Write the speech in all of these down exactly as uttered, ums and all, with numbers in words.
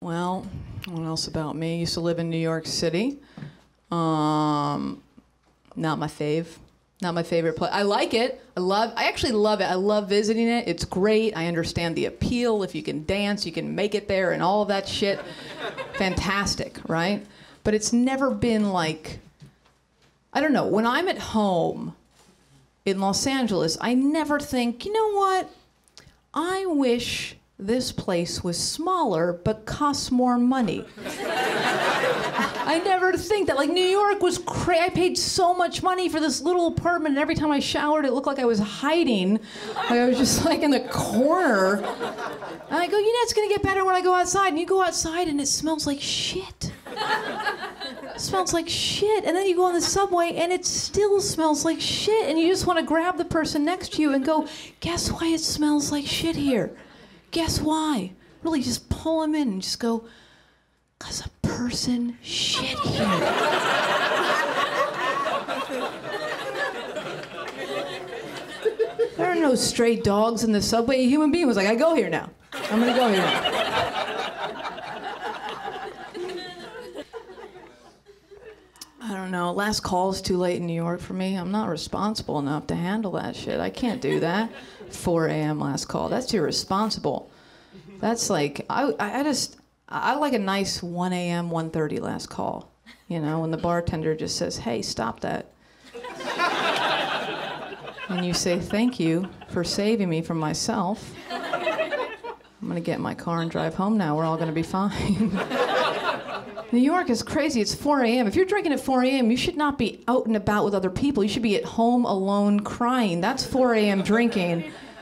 Well, what else about me? Used to live in New York City. Um, not my fave. Not my favorite place. I like it. I love, I actually love it. I love visiting it. It's great. I understand the appeal. If you can dance, you can make it there and all of that shit. Fantastic, right? But it's never been like, I don't know, when I'm at home in Los Angeles, I never think, you know what? I wish this place was smaller but costs more money. I never think that. Like, New York was crazy. I paid so much money for this little apartment, and every time I showered, it looked like I was hiding. Like, I was just like in the corner. And I go, you know, it's gonna get better when I go outside. And you go outside, and it smells like shit. It smells like shit. And then you go on the subway, and it still smells like shit. And you just want to grab the person next to you and go, guess why it smells like shit here? Guess why? Really just pull them in and just go, because a person shit here. There are no stray dogs in the subway. A human being was like, I go here now. I'm gonna go here now. I don't know, last call is too late in New York for me. I'm not responsible enough to handle that shit. I can't do that. four a m last call, that's irresponsible. That's like, I, I just, I like a nice one a m, one thirty last call. You know, when the bartender just says, hey, stop that. And you say, thank you for saving me from myself. I'm gonna get in my car and drive home now. We're all gonna be fine. New York is crazy. It's four a m If you're drinking at four a m, you should not be out and about with other people. You should be at home alone crying. That's four a m drinking.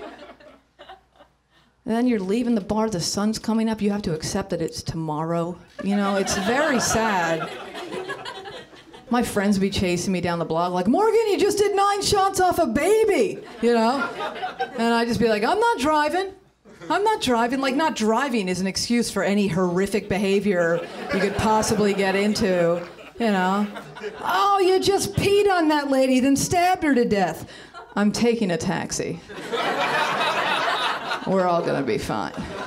And then you're leaving the bar, the sun's coming up, you have to accept that it's tomorrow. You know, it's very sad. My friends be chasing me down the block like, Morgan, you just did nine shots off a baby, you know? And I just be like, I'm not driving. I'm not driving. Like, not driving is an excuse for any horrific behavior you could possibly get into, you know? Oh, you just peed on that lady, then stabbed her to death. I'm taking a taxi. We're all gonna be fine.